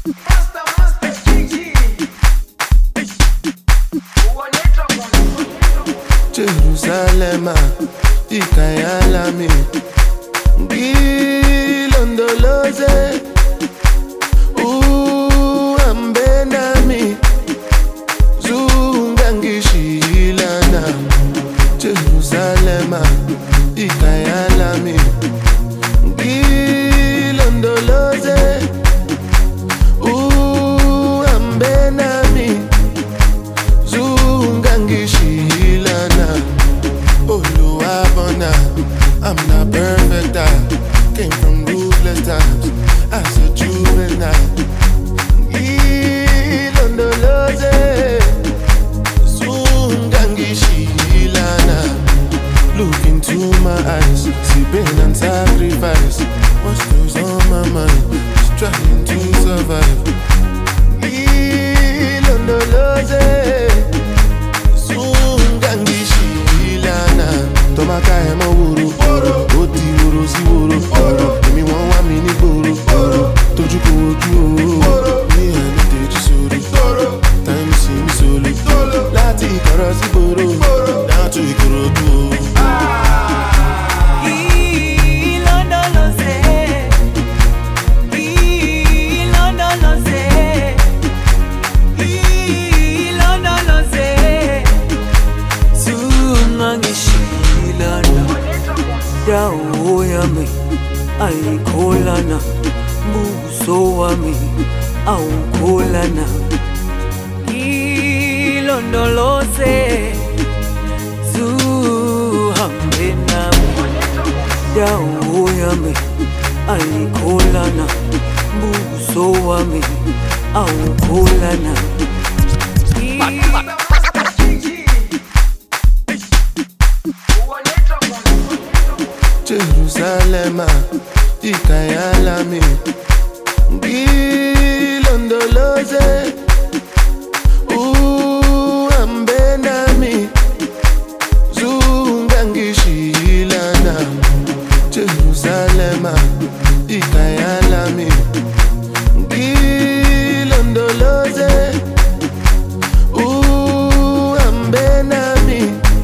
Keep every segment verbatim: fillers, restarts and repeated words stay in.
Jerusalema, ikayalami, ngilondoloze, uhambe nami, zungangishilana. Jerusalema, ikayalami, ngilondoloze, uhambe nami, zungangishilana. Oluwabona, I'm not perfect, I came from ruthless times as a juvenile. Ilondoloze, zungangishilana. Look into my eyes, see pain and sacrifice. What's goes on my mind, just trying to survive. Ilondoloze, zungangishilana. Tomaka emo wuru, oti wuru si wuru. Emi won wa mi ni gboro, toju ko oju o. Ni eni teji sori, time si mi soli. Lati ikoro si boro, down to Ikorodu. Yami, ay kolana, buso wami, au kolana. Ilondoloze, zuhambe nami. Yami, ay kolana, buso wami, au kolana. Jerusalema, ikayalami, ngilondoloze, uhambe nami, zungangishilana. Jerusalema, ikayalami, ngilondoloze, uhambe nami,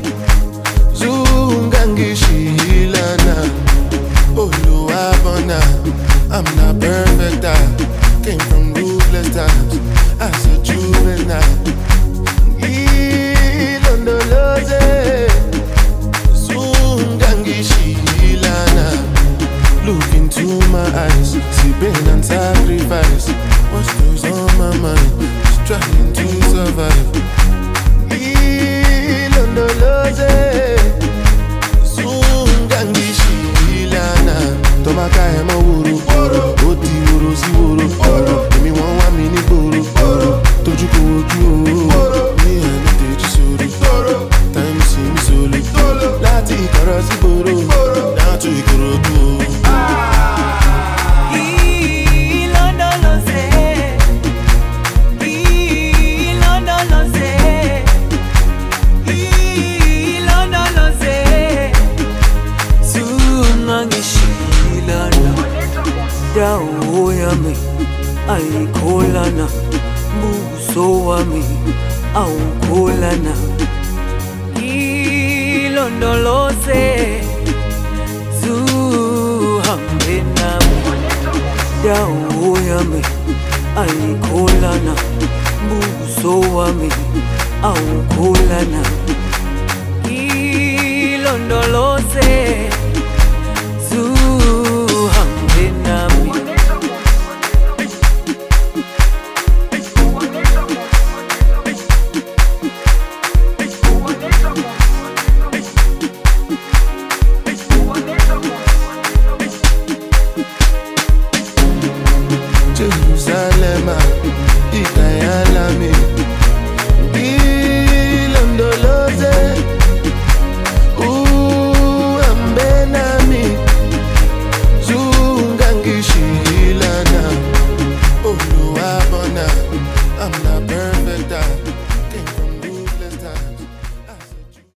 zungangishilana. Oluwabona, I'm not perfect, I came from ruthless times as a juvenile. Ilondoloze, zungangishilana. Look into my eyes, see pain and sacrifice. What goes on my mind, just trying to survive. Ilondoloze, Tomaka emo wuru, oti wuru si wuru. Emi won wa mi ni gboro, toju ko oju o. Ni eni teji sori, time si mi soli. Lati ikoro si boro, down to Ikorodu. Ilondoloze, ilondoloze, ilondoloze, zungangishilana. Dawo yami, ay kolana, buso wami, au kolana. Ilondoloze, zuhambe nami. Dawo yami, ay kolana, buso wami, au kolana. Ilondoloze, zuhambe nami. Jerusalema, ikayalami, ilondoloze, uhambe nami, zungangishilana. Oluwabona, I'm not